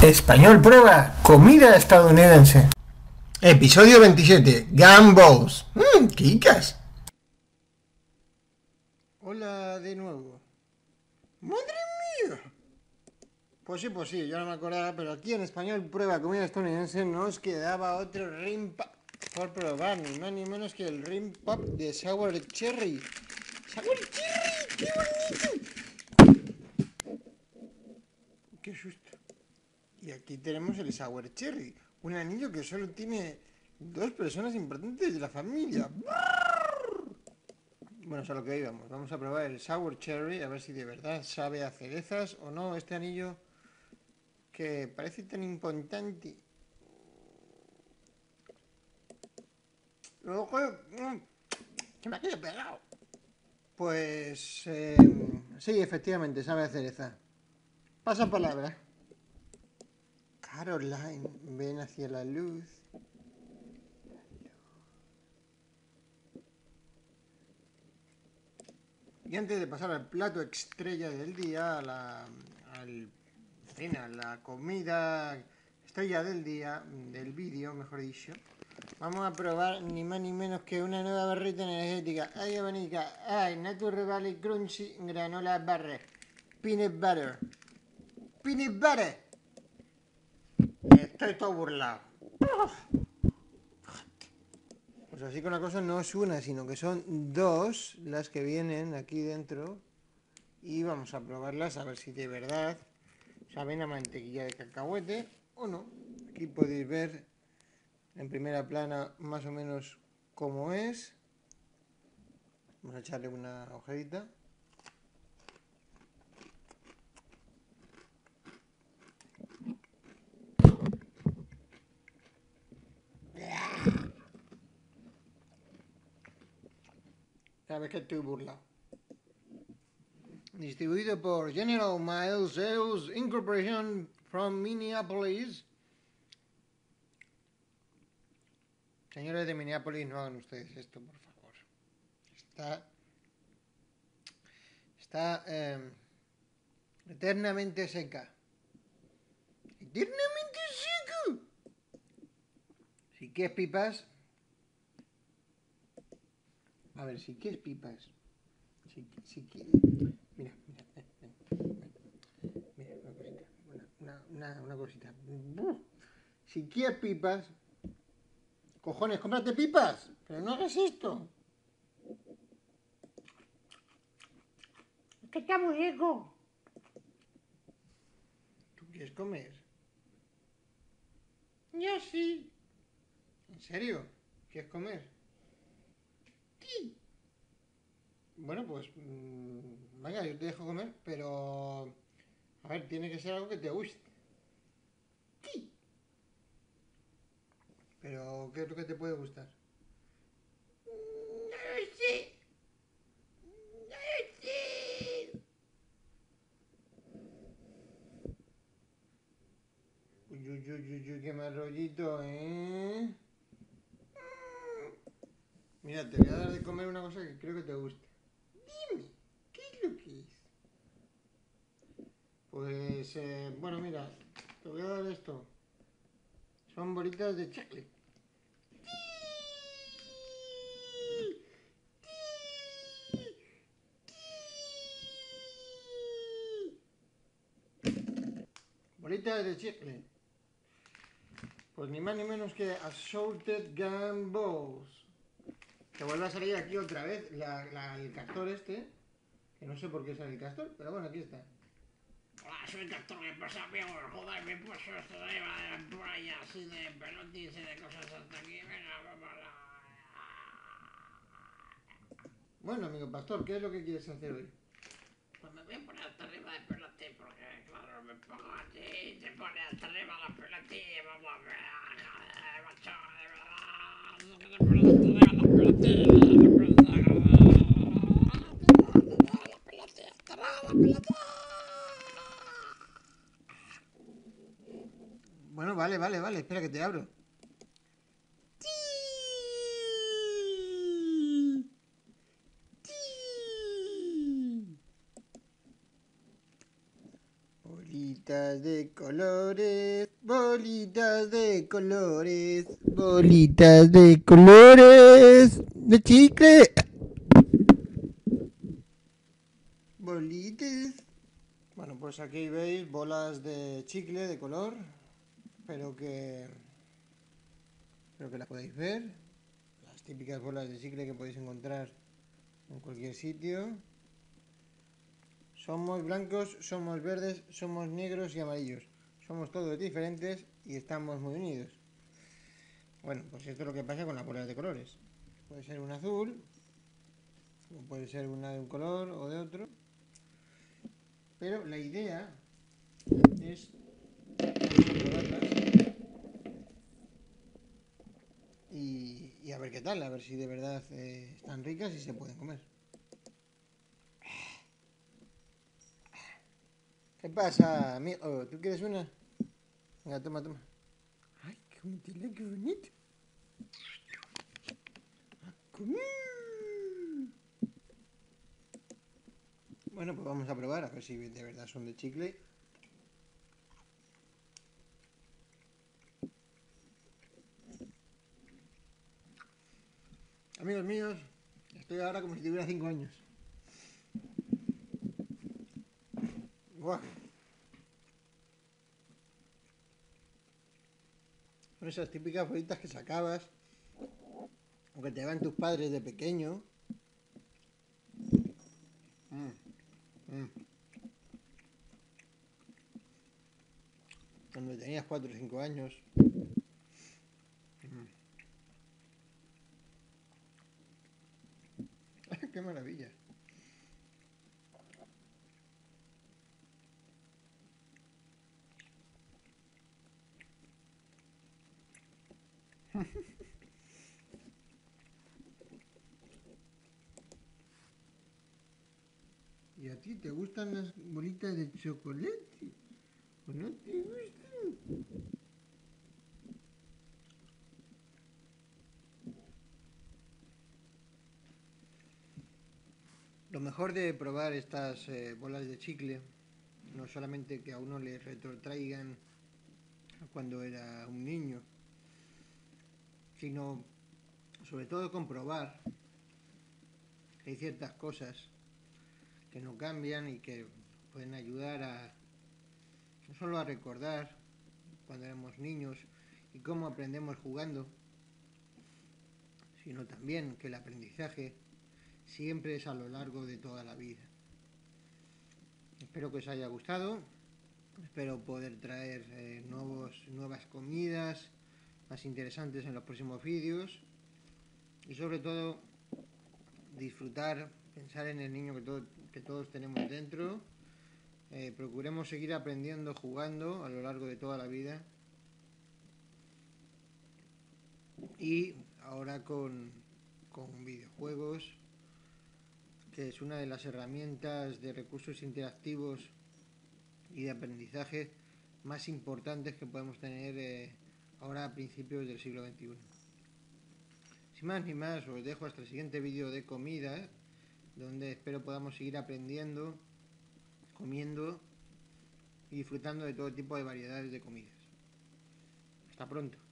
Español prueba comida estadounidense. Episodio 27. Gumballs. ¡Kikas! Hola de nuevo. ¡Madre mía! Pues sí, yo no me acordaba, pero aquí en Español prueba comida estadounidense nos quedaba otro rim pop por probar, ni más ni menos que el rim pop de Sour Cherry. ¡Sour Cherry! ¡Qué bonito! ¡Qué susto! Y aquí tenemos el Sour Cherry, un anillo que solo tiene dos personas importantes de la familia. Bueno, es a lo que íbamos. Vamos a probar el Sour Cherry, a ver si de verdad sabe a cerezas o no este anillo que parece tan importante. Luego, que me ha quedado pegado. Pues sí, efectivamente, sabe a cereza. Pasa palabra. Caroline, ven hacia la luz. Y antes de pasar al plato estrella del día, a la comida estrella del día, del vídeo, mejor dicho, vamos a probar ni más ni menos que una nueva barrita energética. Ay, bonica. Ay, Natural Valley Crunchy Granola Barra. Peanut Butter. Peanut Butter. Estoy todo burlado. Pues así que una cosa no es una, sino que son dos las que vienen aquí dentro. Y vamos a probarlas a ver si de verdad saben a mantequilla de cacahuete o no. Aquí podéis ver en primera plana más o menos cómo es. Vamos a echarle una ojerita. Sabes que estoy burlado. Distribuido por General Mills Sales Incorporation from Minneapolis. Señores de Minneapolis, no hagan ustedes esto, por favor. Está eternamente seca. ¡Eternamente seco! Si quieres pipas. A ver, si quieres pipas. Si quieres. Mira, una cosita. Si quieres pipas. Cojones, cómprate pipas. Pero no hagas esto. Es que está muy rico. ¿Tú quieres comer? Yo sí. ¿En serio? ¿Quieres comer? Sí. Bueno, pues venga, yo te dejo comer, pero a ver, tiene que ser algo que te guste. Sí. Pero, ¿qué es lo que te puede gustar? No lo sé. No lo sé. Uy, qué mal rollito, ¿eh? Mira, te voy a dar de comer una cosa que creo que te gusta. Dime, ¿qué es lo que es? Pues, bueno, mira, te voy a dar esto. Son bolitas de chocolate. Bolitas de chicle. Pues ni más ni menos que Assorted Gumballs. Que vuelve a salir aquí otra vez el castor este. Que no sé por qué sale el castor, pero bueno, aquí está. Hola, soy el castor, ¿qué pasa, amigo? Joder, me he puesto esto de la playa, así de pelotis y de cosas hasta aquí. Venga, vamos a... Bueno, amigo pastor, ¿qué es lo que quieres hacer hoy? Pues me voy a poner hasta arriba de pelotis, porque claro, me pongo así y te pone hasta arriba la pelotis y vamos a ver, joder, macho, de verdad, que te pones hasta arriba la pelotis, hasta arriba la pelotis. Bueno, vale, espera que te abro. Bolitas de colores, bolitas de colores, bolitas de colores de chicle. Bolitas. Bueno, pues aquí veis bolas de chicle de color. Espero que las podáis ver. Las típicas bolas de chicle que podéis encontrar en cualquier sitio. Somos blancos, somos verdes, somos negros y amarillos. Somos todos diferentes y estamos muy unidos. Bueno, pues esto es lo que pasa con las bolas de colores. Puede ser un azul, o puede ser una de un color o de otro. Pero la idea es probarlas y a ver qué tal, a ver si de verdad están ricas y se pueden comer. ¿Qué pasa, amigo? ¿Tú quieres una? Venga, toma, toma. Ay, cómetela, qué bonito. Bueno, pues vamos a probar a ver si de verdad son de chicle. Amigos míos, estoy ahora como si tuviera 5 años. ¡Buah! Son esas típicas bolitas que sacabas, o que te daban tus padres de pequeño. Cuando tenías 4 o 5 años. ¡Qué maravilla! ¿Y a ti te gustan las bolitas de chocolate? ¿O no te gustan? Lo mejor de probar estas bolas de chicle, no solamente que a uno le retrotraigan a cuando era un niño, sino sobre todo comprobar que hay ciertas cosas que no cambian y que pueden ayudar a no solo a recordar cuando éramos niños y cómo aprendemos jugando, sino también que el aprendizaje siempre es a lo largo de toda la vida. Espero que os haya gustado, espero poder traer nuevas comidas más interesantes en los próximos vídeos y sobre todo disfrutar, pensar en el niño que todos tenemos dentro. Procuremos seguir aprendiendo jugando a lo largo de toda la vida y ahora con videojuegos, que es una de las herramientas de recursos interactivos y de aprendizaje más importantes que podemos tener ahora a principios del siglo XXI. Sin más ni más, os dejo hasta el siguiente vídeo de comida, donde espero podamos seguir aprendiendo, comiendo y disfrutando de todo tipo de variedades de comidas. Hasta pronto.